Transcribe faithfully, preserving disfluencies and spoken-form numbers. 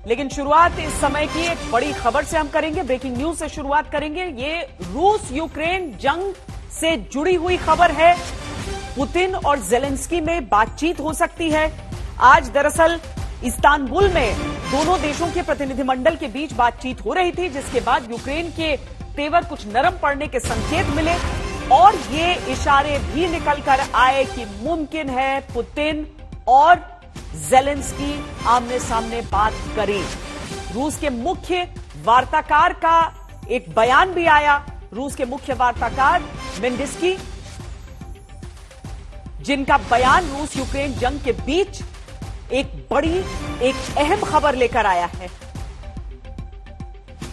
लेकिन शुरुआत इस समय की एक बड़ी खबर से हम करेंगे। ब्रेकिंग न्यूज से शुरुआत करेंगे। ये रूस यूक्रेन जंग से जुड़ी हुई खबर है। पुतिन और जेलेंस्की में बातचीत हो सकती है। आज दरअसल इस्तांबुल में दोनों देशों के प्रतिनिधिमंडल के बीच बातचीत हो रही थी, जिसके बाद यूक्रेन के तेवर कुछ नरम पड़ने के संकेत मिले और ये इशारे भी निकल कर आए कि मुमकिन है पुतिन और जेलेंस्की आमने सामने बात करें। रूस के मुख्य वार्ताकार का एक बयान भी आया। रूस के मुख्य वार्ताकार मेंडिस्की, जिनका बयान रूस यूक्रेन जंग के बीच एक बड़ी एक अहम खबर लेकर आया है।